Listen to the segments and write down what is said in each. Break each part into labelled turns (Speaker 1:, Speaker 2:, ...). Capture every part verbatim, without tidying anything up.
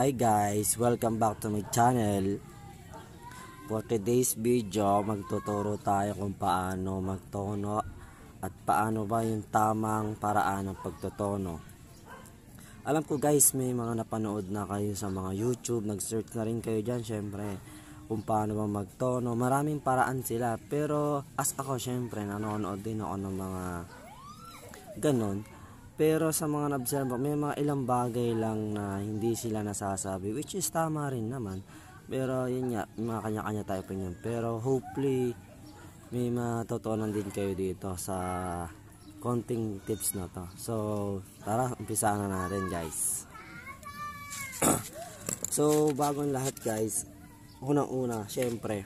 Speaker 1: Hi guys, welcome back to my channel. For today's video, magtuturo tayo kung paano magtono at paano ba yung tamang paraan ng pagtotono. Alam ko guys, may mga napanood na kayo sa mga YouTube, nag-search na rin kayo dyan syempre kung paano ba magtono. Maraming paraan sila, pero as ako syempre nanonood din ako ng mga ganon. Pero sa mga nabserba, may mga ilang bagay lang na hindi sila nasasabi, which is tama rin naman. Pero yun nga, mga kanya-kanya tayo opinion. Pero hopefully, may matutunan din kayo dito sa konting tips na to. So, tara, umpisaan na natin guys. So, bago ang lahat guys, unang-una, syempre,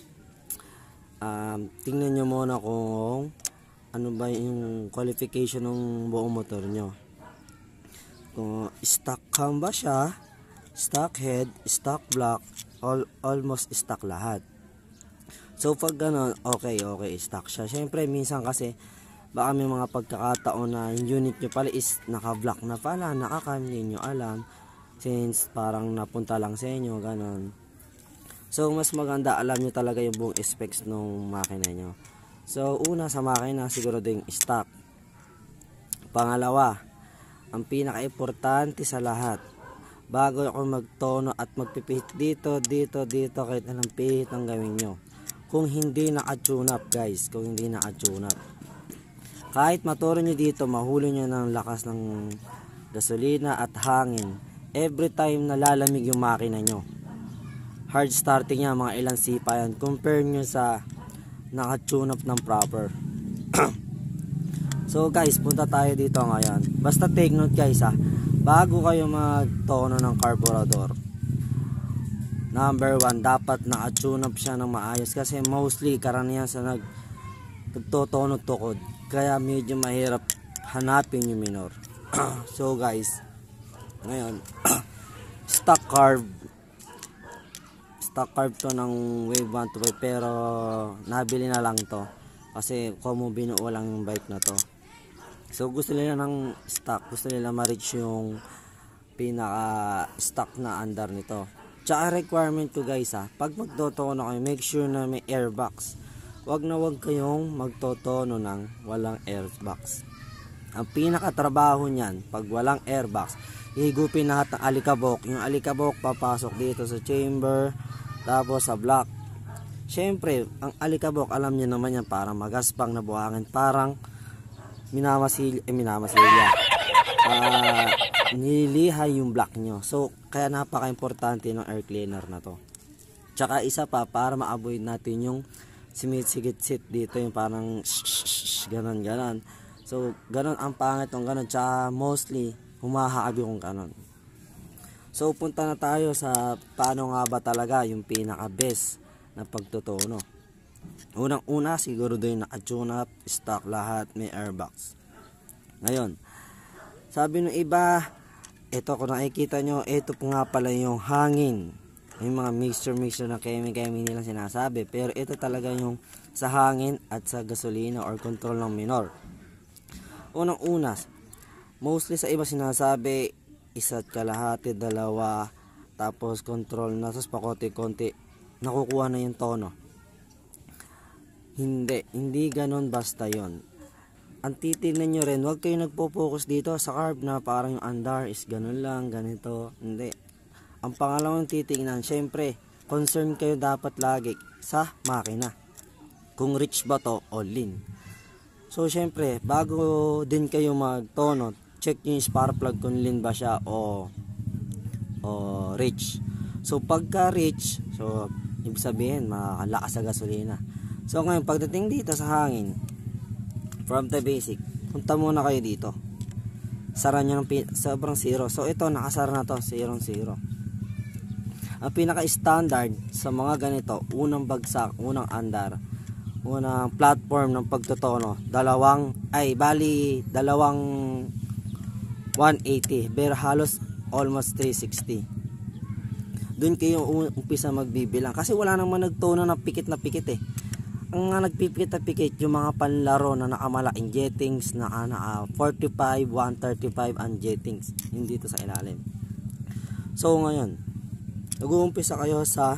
Speaker 1: um, tingnan nyo muna kung ano ba yung qualification ng buong motor nyo. Kung stock cam ba siya, stock head, stock block, all, almost stock lahat. So pag gano'n, okay, okay, stock siya. Siyempre minsan kasi baka may mga pagkakataon na yung unit nyo pala is naka-block na pala, naka-cam, hindi nyo alam. Since parang napunta lang sa inyo, gano'n. So mas maganda alam nyo talaga yung buong specs ng makina nyo. So, una sa makina, siguro din stock. Pangalawa, ang pinaka-importante sa lahat, bago ako magtono at magpipihit dito, dito, dito, kahit anong pihit ang gawin nyo. Kung hindi naka-tune up, guys, kung hindi naka-tune up. Kahit maturo nyo dito, mahuli nyo ng lakas ng gasolina at hangin. Every time na lalamig yung makina nyo. Hard starting niya, mga ilang sipa yan. Compare nyo sa naka-tune up ng proper. So guys, punta tayo dito ngayon. Basta take note guys ha, bago kayo magtono ng carburetor, number one, dapat naka-tune up siya ng maayos. Kasi mostly karamihan sa nag nagtotono tukod, kaya medyo mahirap hanapin yung minor. So guys, ngayon stock carb stock carb to ng wave one to five, pero nabili na lang to kasi komo binuo lang yung bike na to. So gusto nila ng stock, gusto nila ma-reach yung pinaka stock na under nito. Tsaka requirement ko guys ha, pag magtotono kayo, make sure na may airbox. Wag na wag kayong magtotono ng walang airbox. Ang pinaka trabaho niyan, pag walang airbox, ihigupin lahat ng alikabok. Yung alikabok papasok dito sa chamber, tapos sa block. Syempre, ang alikabok, alam niyo naman yan, parang magaspang na buhangin, parang minamasilya, eh, minamasilya. Uh, nililihay yung block nyo. So, kaya napaka-importante ng air cleaner na to. Tsaka isa pa, para ma-avoid natin yung simit-sigit-sit dito, yung parang shh, ganon, ganon. So, ganon ang pangit ng ganon. Tsaka mostly, humahaabi kung ganon. So punta na tayo sa paano nga ba talaga yung pinaka-best na pagtotono. Unang-una, siguro doon naka-tune up, stock lahat, may airbox. Ngayon, sabi ng iba, ito kung nakikita nyo, ito po nga pala yung hangin. Yung mga mixture-mixture na kemi-kemi nilang sinasabi. Pero ito talaga yung sa hangin at sa gasolina or control ng minor. Unang-una, mostly sa iba sinasabi, isa't kalahati, dalawa, tapos control na, tapos pakonti-konti nakukuha na yung tono. Hindi, hindi ganon basta yon. Ang titignan nyo rin, huwag kayo nagpo-focus dito sa carb na parang yung under is ganon lang, ganito. Hindi. Ang pangalawang titignan, syempre, concern kayo dapat lagi sa makina. Kung rich ba to o lean. So syempre, bago din kayo magtono, check nyo yung spark plug kung lean ba siya o, o rich. So pagka rich, so ibig sabihin makakalakas sa gasolina. So ngayon pagdating dito sa hangin, from the basic, punta muna kayo dito. Sara nyo ng sobrang zero. So ito nakasara na to, zero zero. Ang pinaka standard sa mga ganito, unang bagsak, unang andar, unang platform ng pagtotono, dalawang ay bali dalawang one eighty, pero halos almost three sixty. Doon kayo umpisa magbibilang kasi wala naman nagtono na pikit na pikit eh. Ang nga nagpipikit na pikit yung mga panlaro na nakamalaking jettings na uh, forty-five, one thirty-five ang jettings, hindi to sa ilalim. So ngayon, nag-uumpisa kayo sa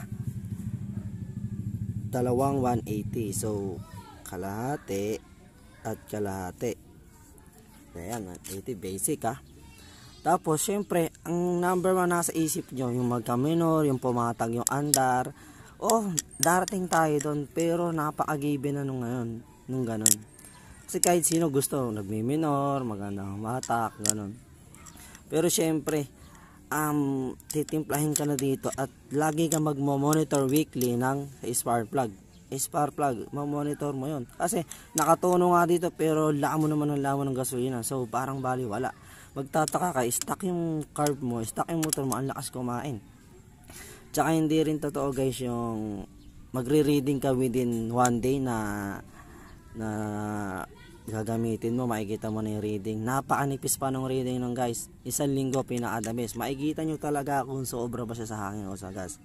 Speaker 1: dalawang one eighty. So kalahati at kalahati. Ayan, one eighty basic ha. Tapos syempre, ang number one nasa isip nyo, yung magka-minor, yung pumatag, yung andar. Oh, darating tayo doon, pero napaka-given na nung ngayon, nung ganun. Kasi kahit sino gusto, nagmi-minor, maganda matak, ganun. Pero syempre, um, titimplahin ka na dito at lagi ka magmo-monitor weekly ng spark plug. Spark plug, ma-monitor mo yon. Kasi nakatuno nga dito pero lamo naman ng lamo ng gasolina. So parang bali wala. Magtataka ka, stuck yung carb mo, stuck yung motor mo, ang lakas kumain. Tsaka hindi rin totoo guys yung magre-reading ka within one day na na gagamitin mo, makikita mo na yung reading. Napakanipis pa ng reading ng guys. Isang linggo pinaka-the-best. Makikita nyo talaga kung sobra ba siya sa hangin o sa gas.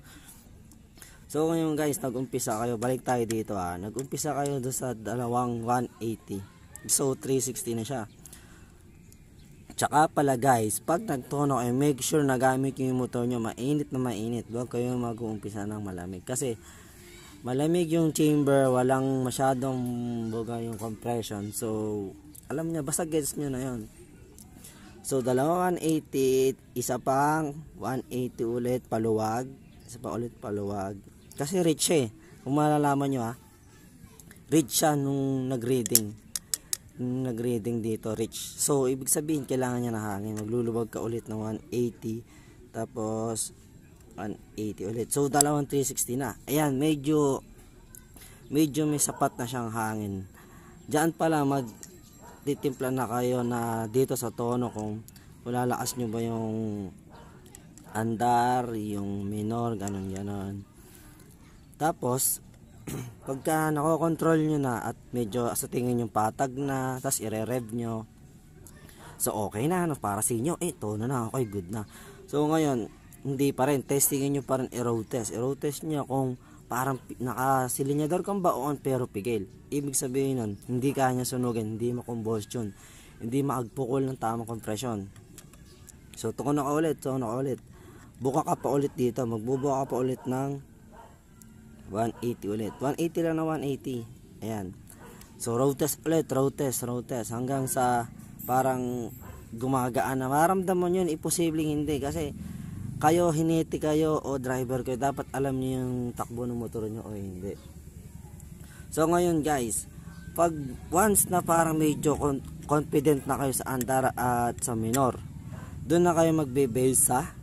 Speaker 1: So ngayon guys, nag-umpisa kayo, balik tayo dito ha. Nag-umpisa kayo doon sa dalawang one eighty. So three sixty na siya. Tsaka pala guys, pag nagtono kayo, make sure na gamit yung motor nyo mainit na mainit. Huwag kayo mag-uumpisa ng malamig. Kasi malamig yung chamber, walang masyadong buga yung compression. So alam niya, basta gets nyo na yun. So dalawang one eighty, isa pang one eighty ulit paluwag. Isa pa ulit paluwag. Kasi rich eh. Kung malalaman nyo ha, rich siya nung nag-reading. Nung nag-reading dito, rich. So, ibig sabihin, kailangan niya na hangin. Maglulubog ka ulit ng one eighty. Tapos, one eighty ulit. So, dalawang three sixty na. Ayan, medyo, medyo may sapat na siyang hangin. Diyan pala, mag-titimpla na kayo na dito sa tono kung lalakas nyo ba yung andar, yung minor, ganun ganon. Tapos pagka nakokontrol nyo na at medyo sa tingin yung patag na, tapos ire-rev nyo, so okay na, no, para sa inyo, eh tono na, okay, good na. So ngayon, hindi pa rin, testingin nyo pa rin i-road test. I-road test nyo kung parang nakasilinyador kang baon pero pigil. Ibig sabihin nun, hindi kanya sunugin, hindi makombustion, hindi maagpukol ng tamang compression. So tukono ka ulit, tukono ka ulit, buka ka pa ulit dito, magbubuka ka pa ulit ng one eighty ulit, one eighty lang na one eighty. Ayan, so road test ulit, road test, road test hanggang sa parang gumagaan na. Maramdaman yun, imposibleng hindi, kasi kayo, hiniti kayo o driver kayo, dapat alam niyo yung takbo ng motor nyo o hindi. So ngayon guys, pag once na parang medyo confident na kayo sa andar at sa minor, doon na kayo magbe-base sa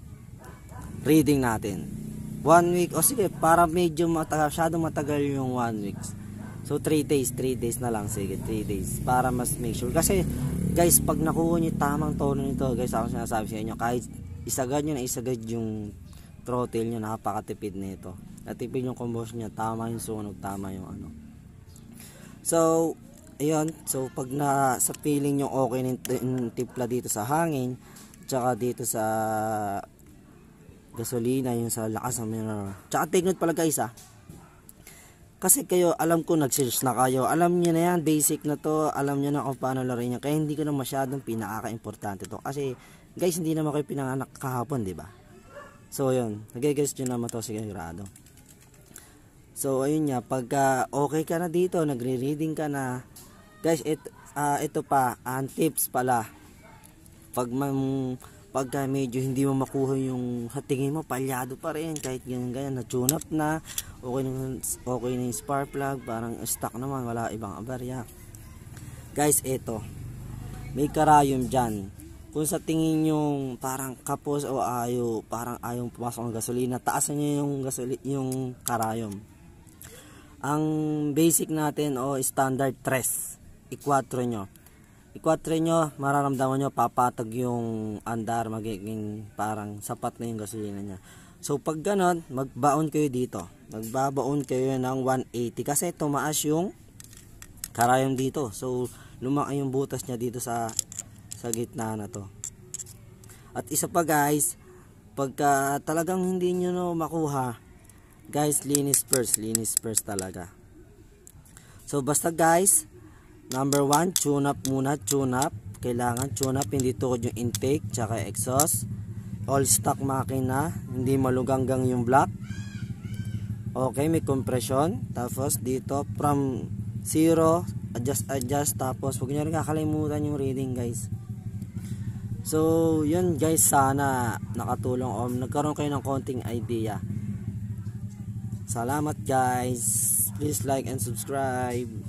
Speaker 1: reading natin. One week, o sige, para medyo matagal, masyadong matagal yung one week. So three days, three days na lang, sige, three days, para mas make sure. Kasi guys, pag nakuha nyo tamang tono nito, guys, ako sinasabi sa inyo, kahit isagad nyo na isagad yung throttle nyo, napakatipid nito. Natipid yung combustion nyo, tama yung sunog, tama yung ano. So ayun, so pag na sa feeling nyo okay yung tipla dito sa hangin, tsaka dito sa gasolina, yung sa lakas ng minor. Tsaka take note pala guys ha, kasi kayo, alam ko nag-search na kayo, alam nyo na yan, basic na to, alam nyo na kung paano laruin nyo, kaya hindi ko na masyadong pinaka-importante to, kasi guys, hindi naman kayo pinanganak kahapon, diba? So yun, nag-guess nyo naman to, sigurado. So ayun nga, pagka okay ka na dito, nagre-reading ka na guys, it, uh, ito pa, ang uh, tips pala, pag man pagka medyo hindi mo makuha yung sa tingin mo, palyado pa rin, kahit ganyan ganyan, na-tune up na, okay na, okay na yung spark plug, parang stuck naman, wala ibang abarya. Guys, eto, may karayom dyan. Kung sa tingin yung parang kapos o ayaw, parang ayaw pumasok ng gasolina, taasan nyo yung, gasoli, yung karayom. Ang basic natin o standard tres, i-quattro nyo. I-quattro nyo, mararamdaman nyo, papatag yung andar, magiging parang sapat na yung gasolina nya. So pag ganon, magbaon kayo dito. Magbabaon kayo ng one eighty kasi tumaas yung karayom dito. So lumaki yung butas nya dito sa sa gitna na to. At isa pa guys, pagka talagang hindi nyo no makuha, guys, linis first, linis first talaga. So basta guys, number one, tune up muna, tune up. Kailangan tune up, hindi tukod yung intake, tsaka exhaust. all stock makina, hindi maluganggang yung block. Okay, may compression. Tapos dito from zero, adjust adjust. Tapos huwag nyo rin kakalimutan yung reading guys. So yun guys, sana nakatulong o nagkaroon kayo ng konting idea. Salamat guys. Please like and subscribe.